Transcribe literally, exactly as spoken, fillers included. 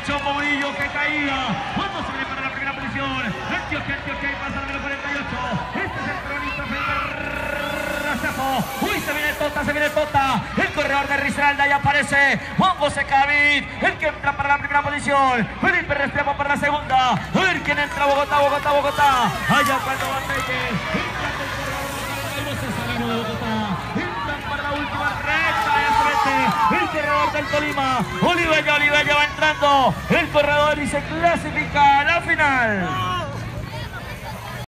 Chombo Murillo que caía. Cuando se viene para la primera posición. Antioquia, Antioquia y pasa la número cuarenta y ocho. Este es el cronista Felipe Racefo. Uy, se viene Tota, se viene Tota. El corredor de Risaralda ya aparece. Juan José Cavid, el que entra para la primera posición. Felipe Restrepo para la segunda. A ver quién entra. Bogotá, Bogotá, Bogotá. Allá cuando Batelle. Entra el corredor de Cesarino de Bogotá. Entran para la última recta. Ya se mete el corredor del Tolima. Olivella, Olivella va entrando. El corredor y se clasifica a la final.